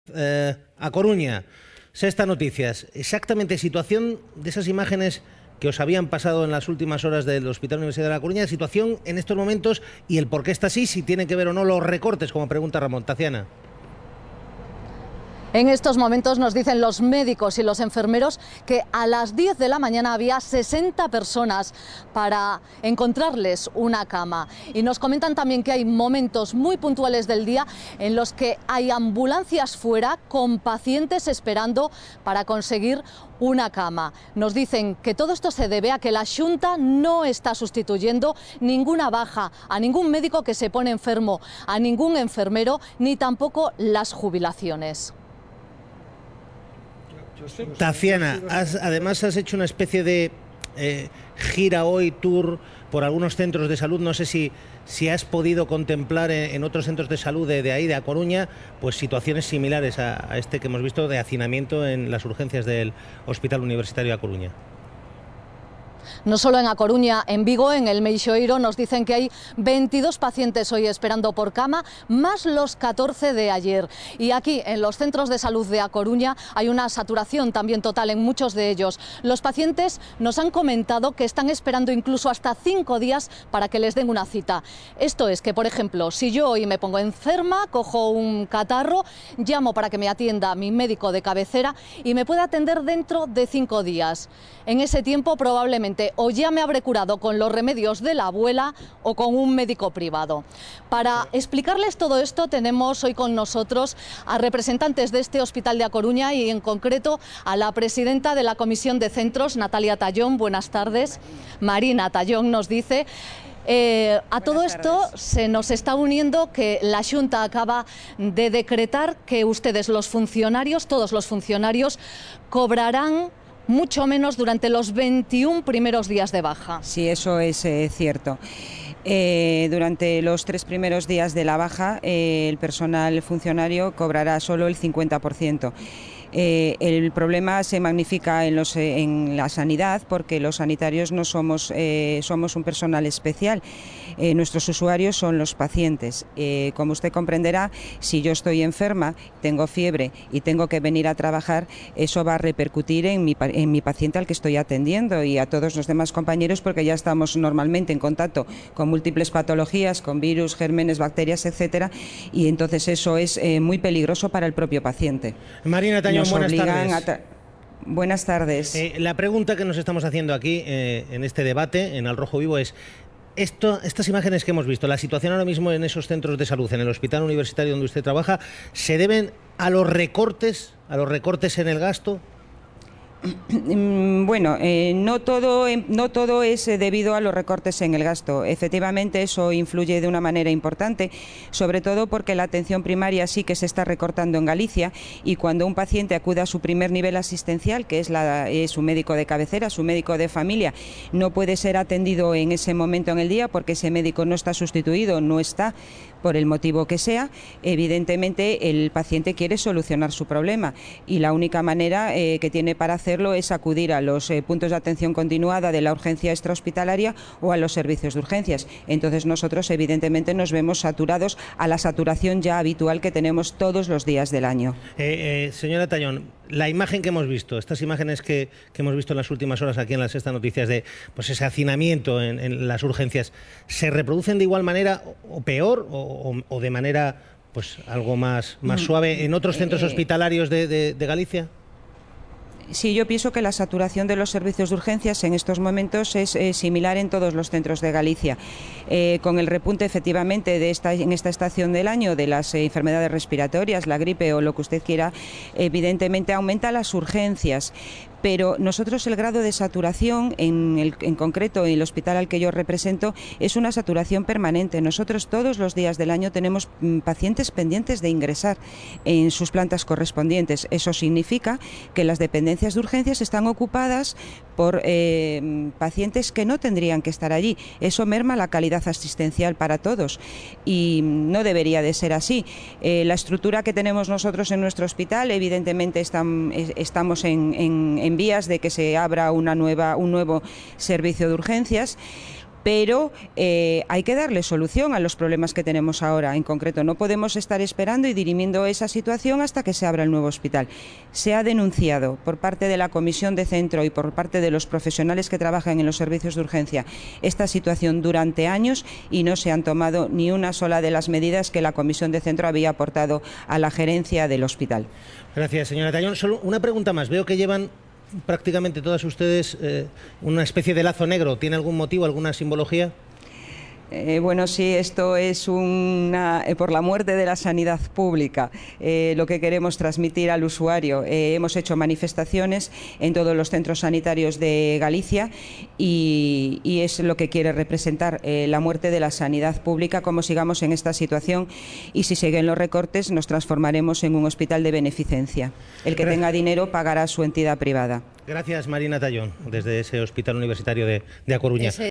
A Coruña, Sexta Noticias. Exactamente, situación de esas imágenes que os habían pasado en las últimas horas del Hospital Universitario de La Coruña, situación en estos momentos y el por qué está así, si tiene que ver o no los recortes, como pregunta Ramón. Tatiana. En estos momentos nos dicen los médicos y los enfermeros que a las 10 de la mañana había 60 personas para encontrarles una cama. Y nos comentan también que hay momentos muy puntuales del día en los que hay ambulancias fuera con pacientes esperando para conseguir una cama. Nos dicen que todo esto se debe a que la Xunta no está sustituyendo ninguna baja, a ningún médico que se pone enfermo, a ningún enfermero, ni tampoco las jubilaciones. Tatiana, además has hecho una especie de gira hoy, tour por algunos centros de salud. No sé si has podido contemplar en otros centros de salud de ahí, de A Coruña, pues situaciones similares a este que hemos visto de hacinamiento en las urgencias del Hospital Universitario de A Coruña. No solo en A Coruña, en Vigo, en el Meixoeiro, nos dicen que hay 22 pacientes hoy esperando por cama, más los 14 de ayer. Y aquí, en los centros de salud de A Coruña, hay una saturación también total en muchos de ellos. Los pacientes nos han comentado que están esperando incluso hasta 5 días para que les den una cita. Esto es que, por ejemplo, si yo hoy me pongo enferma, cojo un catarro, llamo para que me atienda mi médico de cabecera y me puede atender dentro de 5 días. En ese tiempo, probablemente o ya me habré curado con los remedios de la abuela o con un médico privado. Para explicarles todo esto tenemos hoy con nosotros a representantes de este hospital de A Coruña y en concreto a la presidenta de la Comisión de Centros, Natalia Tallón. Buenas tardes. Marina Tallón nos dice... a todo esto se nos está uniendo que la Xunta acaba de decretar que ustedes, los funcionarios, todos los funcionarios, cobrarán mucho menos durante los 21 primeros días de baja. Sí, eso es cierto. Durante los 3 primeros días de la baja, el personal funcionario cobrará solo el 50%. El problema se magnifica en la sanidad porque los sanitarios no somos un personal especial. Nuestros usuarios son los pacientes. Como usted comprenderá, si yo estoy enferma, tengo fiebre y tengo que venir a trabajar, eso va a repercutir en mi paciente al que estoy atendiendo y a todos los demás compañeros, porque ya estamos normalmente en contacto con múltiples patologías, con virus, gérmenes, bacterias, etcétera, y entonces eso es muy peligroso para el propio paciente. Marina Tallón, buenas tardes. Buenas tardes. La pregunta que nos estamos haciendo aquí en este debate, en Al Rojo Vivo, es estas imágenes que hemos visto, la situación ahora mismo en esos centros de salud, en el Hospital Universitario donde usted trabaja, ¿se deben a los recortes en el gasto? Bueno, no todo es debido a los recortes en el gasto. Efectivamente, eso influye de una manera importante, sobre todo porque la atención primaria sí que se está recortando en Galicia, y cuando un paciente acude a su primer nivel asistencial, que es su médico de cabecera, su médico de familia, no puede ser atendido en ese momento en el día porque ese médico no está sustituido, no está, por el motivo que sea. Evidentemente el paciente quiere solucionar su problema y la única manera que tiene para hacerlo es acudir a los puntos de atención continuada de la urgencia extrahospitalaria o a los servicios de urgencias. Entonces nosotros evidentemente nos vemos saturados a la saturación ya habitual que tenemos todos los días del año. Señora Tallón, la imagen que hemos visto, estas imágenes que hemos visto en las últimas horas aquí en las Sexta Noticias de pues ese hacinamiento en las urgencias, ¿se reproducen de igual manera o peor o de manera pues algo más suave en otros centros hospitalarios de Galicia? Sí, yo pienso que la saturación de los servicios de urgencias en estos momentos es similar en todos los centros de Galicia. Con el repunte efectivamente en esta estación del año de las enfermedades respiratorias, la gripe o lo que usted quiera, evidentemente aumenta las urgencias. Pero nosotros el grado de saturación, en concreto en el hospital al que yo represento, es una saturación permanente. Nosotros todos los días del año tenemos pacientes pendientes de ingresar en sus plantas correspondientes. Eso significa que las dependencias de urgencias están ocupadas por pacientes que no tendrían que estar allí. Eso merma la calidad asistencial para todos y no debería de ser así. La estructura que tenemos nosotros en nuestro hospital, evidentemente estamos en vías de que se abra un nuevo servicio de urgencias. pero hay que darle solución a los problemas que tenemos ahora. En concreto, no podemos estar esperando y dirimiendo esa situación hasta que se abra el nuevo hospital. Se ha denunciado por parte de la Comisión de Centro y por parte de los profesionales que trabajan en los servicios de urgencia esta situación durante años y no se han tomado ni una sola de las medidas que la Comisión de Centro había aportado a la gerencia del hospital. Gracias, señora Tallón. Solo una pregunta más. Veo que llevan prácticamente todas ustedes una especie de lazo negro. ¿Tiene algún motivo, alguna simbología? Bueno, sí, esto es por la muerte de la sanidad pública, lo que queremos transmitir al usuario. Hemos hecho manifestaciones en todos los centros sanitarios de Galicia y es lo que quiere representar la muerte de la sanidad pública, como sigamos en esta situación, y si siguen los recortes nos transformaremos en un hospital de beneficencia. El que tenga dinero pagará su entidad privada. Gracias, Marina Tallón, desde ese Hospital Universitario de A Coruña.